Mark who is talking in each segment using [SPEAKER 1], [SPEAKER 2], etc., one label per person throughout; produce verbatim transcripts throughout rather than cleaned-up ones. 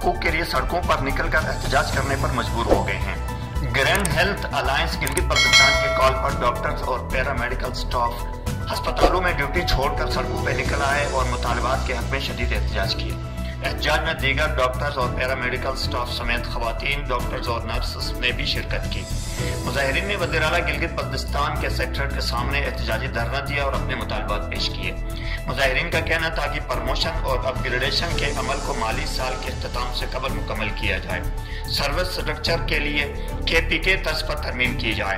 [SPEAKER 1] حقوق کے لیے سڑکوں پر نکل کر احتجاج کرنے پر مجبور ہو گئے ہیں۔ Grand health alliance Gilgit Baltistan کے کال پر ڈاکٹرز اور پیرا میڈیکل سٹاف ہسپتالوں میں ڈیوٹی چھوڑ کر سڑکوں پہ نکل آئے اور مطالبات کے حق میں شدید احتجاج کیے۔ احتجاج میں دیگر ڈاکٹرز اور پیرا میڈیکل سٹاف سمیت خواتین ڈاکٹرز اور نرسز نے بھی شرکت کی۔ مظاہرین نے وزیر اعلیٰ گلگت بلتستان کے سیکریٹریٹ کے سامنے احتجاجی دھرنا دیا اور اپنے مطالبات پیش کیے۔ مظاہرین کا کہنا تھا کہ پرموشن اور اپ گریڈیشن کے عمل کو مالی سال کے اختتام سے قبل مکمل کیا جائے، سروس سٹرکچر کے لیے کے پی کے طرز پر ترمیم کی جائے،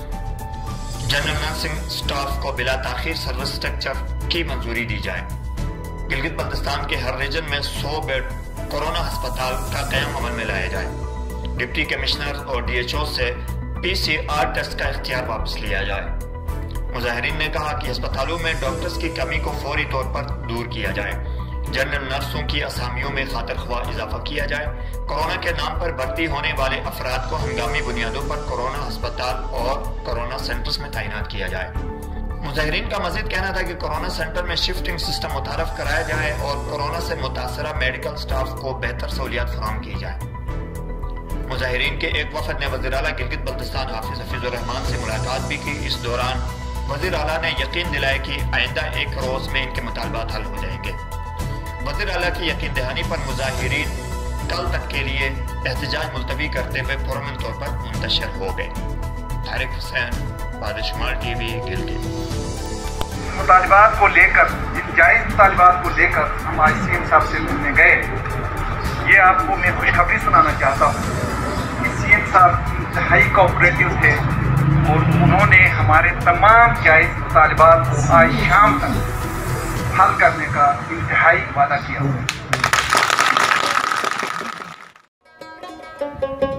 [SPEAKER 1] جنرل نرسنگ سٹاف کو بلا تاخیر سروس سٹرکچر کی منظوری دی جائے، گلگت بلتستان کے ہر ریجن میں سو بیڈ کورونا ہسپتال کا قیام عمل میں لایا جائے، ڈپٹی کمشنر اور ڈی ایچ او سے پی سی آر ٹیسٹ کا اختیار واپس لیا جائے۔ مظاہرین نے کہا کہ ہسپتالوں میں ڈاکٹرز کی کمی کو فوری طور پر دور کیا جائے، جنرل نرسوں کی اسامیوں میں خاطر خواہ اضافہ کیا جائے، کورونا کے نام پر بھرتی ہونے والے افراد کو ہنگامی بنیادوں پر کورونا ہسپتال اور کورونا سینٹرز میں تعینات کیا جائے۔ مظاہرین کا مزید کہنا تھا کہ کورونا سینٹر میں شفٹنگ سسٹم متعارف کرایا جائے اور کورونا سے متاثرہ میڈیکل سٹاف کو بہتر سہولیات فراہم کی جائے۔ مظاہرین کے ایک وفد نے وزیر اعلیٰ گلگت بلتستان حافظ حفیظ الرحمان سے ملاقات بھی کی۔ اس دوران وزیر اعلیٰ نے یقین دلایا کہ آئندہ ایک روز میں ان کے مطالبات حل ہو جائیں گے۔ وزیر اعلیٰ کی یقین دہانی پر مظاہرین کل تک کے لیے احتجاج ملتوی کرتے ہوئے پرامن طور پر منتشر ہو گئے۔ طارق حسین، باد شمال ٹی وی، گلگت۔
[SPEAKER 2] مطالبات کو لے کر، ان جائز مطالبات کو لے کر ہم آج سی ایم صاحب سے ملنے گئے۔ یہ آپ کو میں خوشخبری سنانا چاہتا ہوں کہ سی ایم صاحب انتہائی کوآپریٹو تھے اور انہوں نے ہمارے تمام جائز مطالبات کو آج شام تک حل کرنے کا انتہائی وعدہ کیا۔